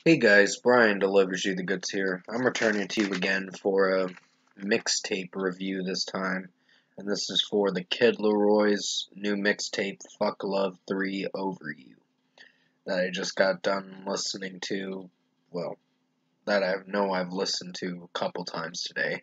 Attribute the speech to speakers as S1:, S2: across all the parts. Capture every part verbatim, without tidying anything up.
S1: Hey guys, Brian delivers you the goods here. I'm returning to you again for a mixtape review this time, and this is for the Kid Leroy's new mixtape, Fuck Love three Over You, that I just got done listening to, well, that I know I've listened to a couple times today.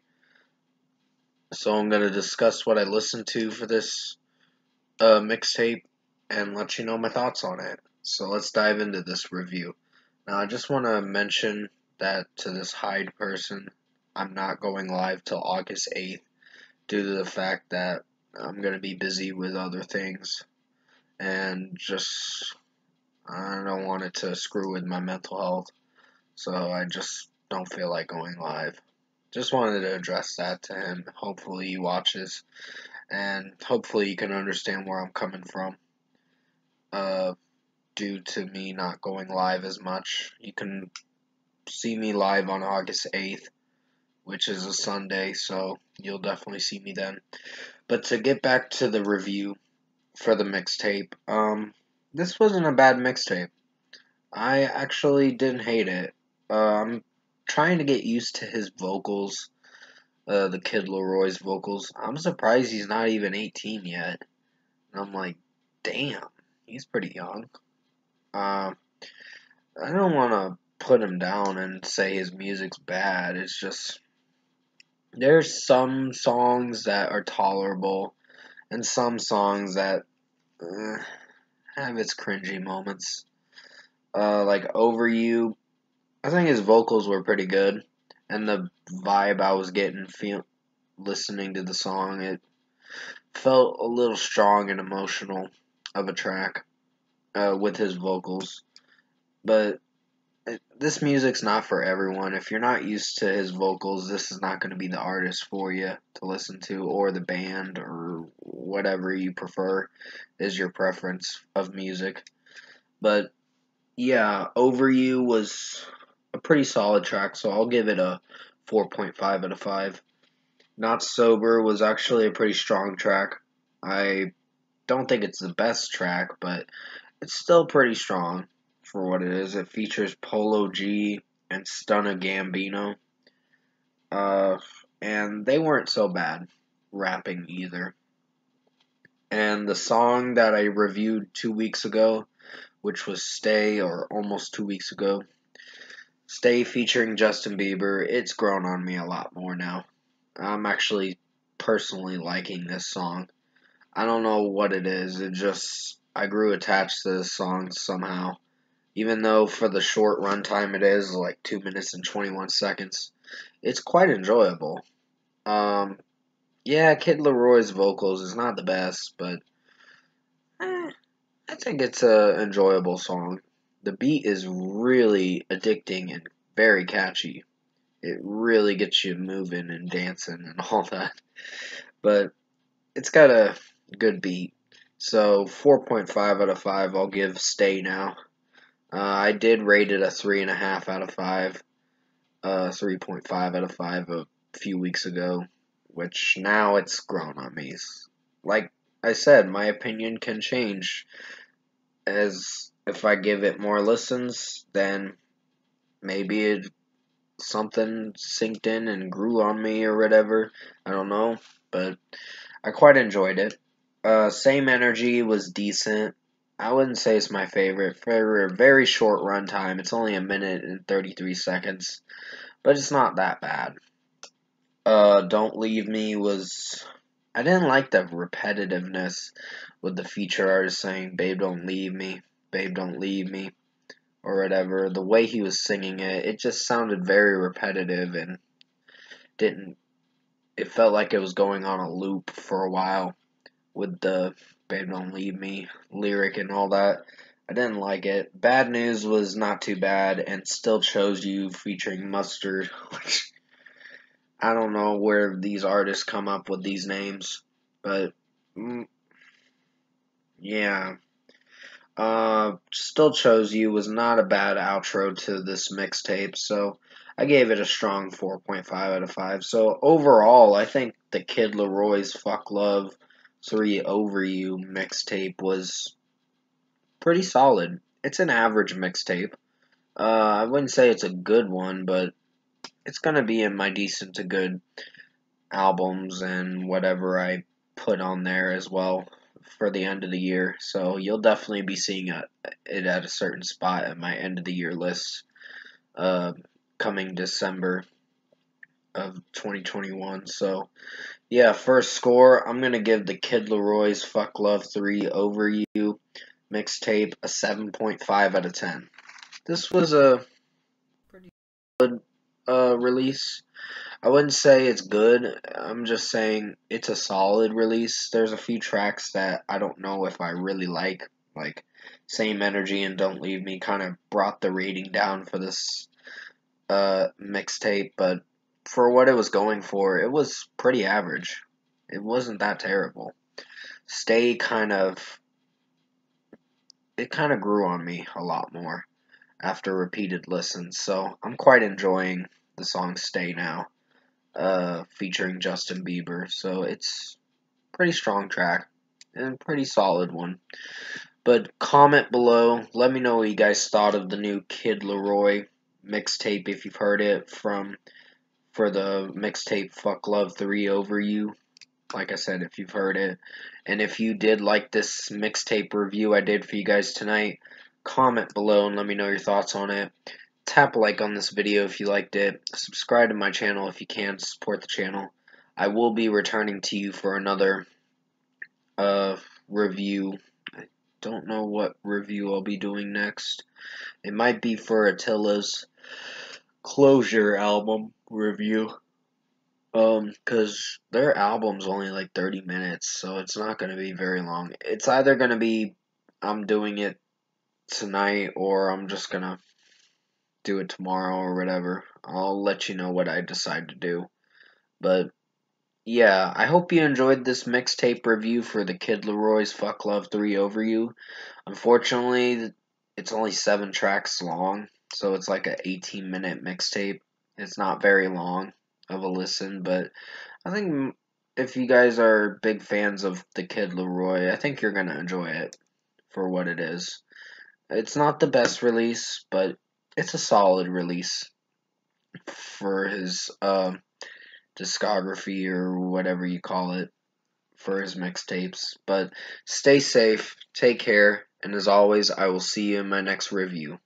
S1: So I'm going to discuss what I listened to for this uh, mixtape and let you know my thoughts on it. So let's dive into this review. Now, I just want to mention that to this Hyde person, I'm not going live till August eighth due to the fact that I'm going to be busy with other things and just I don't want it to screw with my mental health, so I just don't feel like going live. Just wanted to address that to him. Hopefully he watches and hopefully you can understand where I'm coming from. Uh, due to me not going live as much. You can see me live on August eighth, which is a Sunday, so you'll definitely see me then. But to get back to the review for the mixtape, um, this wasn't a bad mixtape. I actually didn't hate it. Uh, I'm trying to get used to his vocals, uh, the Kid Leroy's vocals. I'm surprised he's not even eighteen yet. And I'm like, damn, he's pretty young. Um, I don't want to put him down and say his music's bad. It's just there's some songs that are tolerable and some songs that uh, have its cringy moments. Uh, like Over You, I think his vocals were pretty good, and the vibe I was getting feel listening to the song, it felt a little strong and emotional of a track uh, with his vocals. But this music's not for everyone. If you're not used to his vocals, this is not going to be the artist for you to listen to, or the band, or whatever you prefer is your preference of music. But yeah, Over You was a pretty solid track, so I'll give it a four point five out of five. Not Sober was actually a pretty strong track. I don't think it's the best track, but it's still pretty strong for what it is. It features Polo G and Stunna Gambino. Uh, and they weren't so bad rapping either. And the song that I reviewed two weeks ago, which was Stay, or almost two weeks ago, Stay featuring Justin Bieber, it's grown on me a lot more now. I'm actually personally liking this song. I don't know what it is, it just, I grew attached to this song somehow. Even though for the short runtime it is, like two minutes and twenty-one seconds, it's quite enjoyable. Um, yeah, Kid Leroy's vocals is not the best, but eh, I think it's a enjoyable song. The beat is really addicting and very catchy. It really gets you moving and dancing and all that. But it's got a good beat. So four point five out of five I'll give Stay now. Uh, I did rate it a three point five out of five, uh, three point five out of five a few weeks ago, which now it's grown on me. Like I said, my opinion can change, as if I give it more listens, then maybe it something sinked in and grew on me or whatever. I don't know, but I quite enjoyed it. Uh, Same Energy was decent. I wouldn't say it's my favorite. For a very short runtime, it's only a minute and thirty-three seconds, but it's not that bad. Uh, Don't Leave Me was... I didn't like the repetitiveness with the feature artist saying, "Babe, don't leave me, babe, don't leave me," or whatever. The way he was singing it, it just sounded very repetitive and didn't... It felt like it was going on a loop for a while with the "Babe Don't Leave Me" lyric and all that. I didn't like it. Bad News was not too bad, and Still Chose You featuring Mustard, which I don't know where these artists come up with these names, but mm, yeah. Uh, Still Chose You was not a bad outro to this mixtape, so I gave it a strong four point five out of five. So overall, I think the Kid Leroy's Fuck Love three Over You mixtape was pretty solid. It's an average mixtape. Uh, I wouldn't say it's a good one, but it's gonna be in my decent to good albums and whatever I put on there as well for the end of the year. So you'll definitely be seeing a, it at a certain spot at my end of the year list uh, coming December of twenty twenty-one. So yeah, first score, I'm gonna give the Kid Leroy's Fuck Love three Over You mixtape a seven point five out of ten. This was a pretty good uh, release. I wouldn't say it's good. I'm just saying it's a solid release. There's a few tracks that I don't know if I really like, like Same Energy and Don't Leave Me kind of brought the rating down for this uh, mixtape, but for what it was going for, it was pretty average. It wasn't that terrible. Stay kind of, it kind of grew on me a lot more after repeated listens, so I'm quite enjoying the song Stay now. Uh, featuring Justin Bieber. So it's pretty strong track and pretty solid one. But comment below. Let me know what you guys thought of the new Kid Leroy mixtape if you've heard it from for the mixtape Fuck Love three Over You. Like I said, if you've heard it. And if you did like this mixtape review I did for you guys tonight, comment below and let me know your thoughts on it. Tap like on this video if you liked it. Subscribe to my channel if you can to support the channel. I will be returning to you for another uh, review. I don't know what review I'll be doing next. It might be for Attila's Closure album review. Um, cause their album's only like thirty minutes, so it's not gonna be very long. It's either gonna be I'm doing it tonight or I'm just gonna do it tomorrow or whatever. I'll let you know what I decide to do. But yeah, I hope you enjoyed this mixtape review for the Kid Leroy's Fuck Love three Over You. Unfortunately, it's only seven tracks long, so it's like an eighteen minute mixtape. It's not very long of a listen, but I think if you guys are big fans of the Kid Leroy, I think you're gonna enjoy it for what it is. It's not the best release, but it's a solid release for his uh, discography or whatever you call it for his mixtapes. But stay safe, take care, and as always, I will see you in my next review.